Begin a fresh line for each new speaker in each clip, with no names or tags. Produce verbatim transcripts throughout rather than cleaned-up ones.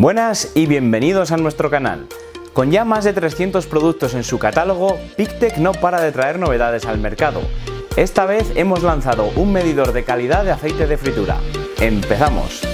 Buenas y bienvenidos a nuestro canal. Con ya más de trescientos productos en su catálogo, Pictec no para de traer novedades al mercado. Esta vez hemos lanzado un medidor de calidad de aceite de fritura. ¡Empezamos!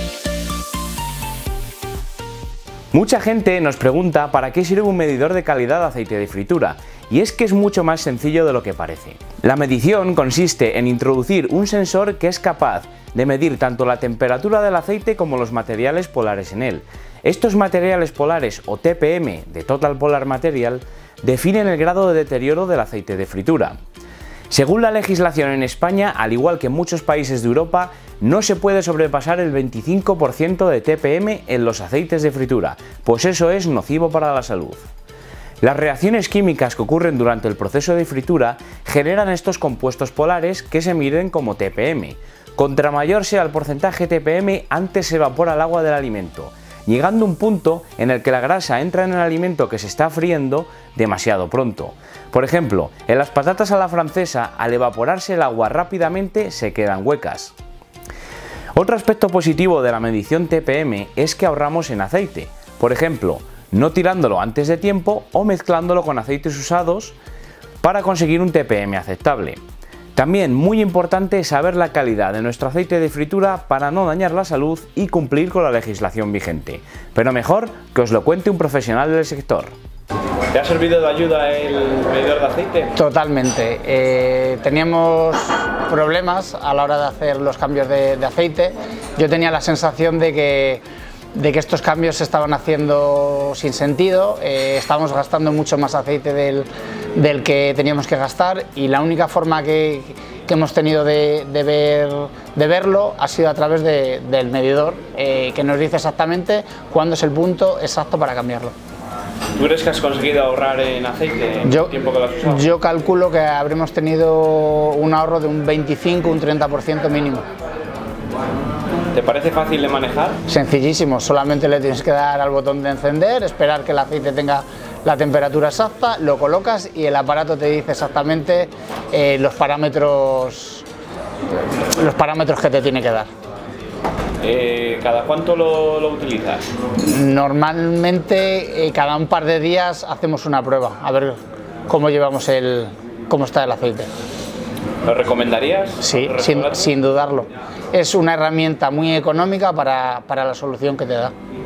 Mucha gente nos pregunta para qué sirve un medidor de calidad de aceite de fritura, y es que es mucho más sencillo de lo que parece. La medición consiste en introducir un sensor que es capaz de medir tanto la temperatura del aceite como los materiales polares en él. Estos materiales polares, o T P M, de Total Polar Material, definen el grado de deterioro del aceite de fritura. Según la legislación en España, al igual que en muchos países de Europa, no se puede sobrepasar el veinticinco por ciento de T P M en los aceites de fritura, pues eso es nocivo para la salud. Las reacciones químicas que ocurren durante el proceso de fritura generan estos compuestos polares que se miden como T P M. Contra mayor sea el porcentaje T P M, antes se evapora el agua del alimento, llegando a un punto en el que la grasa entra en el alimento que se está friendo demasiado pronto. Por ejemplo, en las patatas a la francesa, al evaporarse el agua rápidamente, se quedan huecas. Otro aspecto positivo de la medición T P M es que ahorramos en aceite, por ejemplo, no tirándolo antes de tiempo o mezclándolo con aceites usados para conseguir un T P M aceptable. También muy importante saber la calidad de nuestro aceite de fritura para no dañar la salud y cumplir con la legislación vigente, pero mejor que os lo cuente un profesional del sector.
¿Te ha servido de ayuda el medidor de aceite?
Totalmente. Eh, teníamos problemas a la hora de hacer los cambios de, de aceite. Yo tenía la sensación de que, de que estos cambios se estaban haciendo sin sentido, eh, estábamos gastando mucho más aceite del, del que teníamos que gastar, y la única forma que, que hemos tenido de, de, ver, de verlo ha sido a través de, del medidor, eh, que nos dice exactamente cuándo es el punto exacto para cambiarlo.
¿Tú crees que has conseguido ahorrar en aceite en
yo,
el tiempo que lo has usado?
Yo calculo que habremos tenido un ahorro de un veinticinco, un treinta por ciento mínimo.
¿Te parece fácil de manejar?
Sencillísimo, solamente le tienes que dar al botón de encender, esperar que el aceite tenga la temperatura exacta, lo colocas y el aparato te dice exactamente eh, los parámetros, los parámetros que te tiene que dar.
Eh, ¿Cada cuánto lo, lo utilizas?
Normalmente eh, cada un par de días hacemos una prueba, a ver cómo llevamos el, cómo está el aceite.
¿Lo recomendarías?
Sí, sin, sin dudarlo. Es una herramienta muy económica para, para la solución que te da.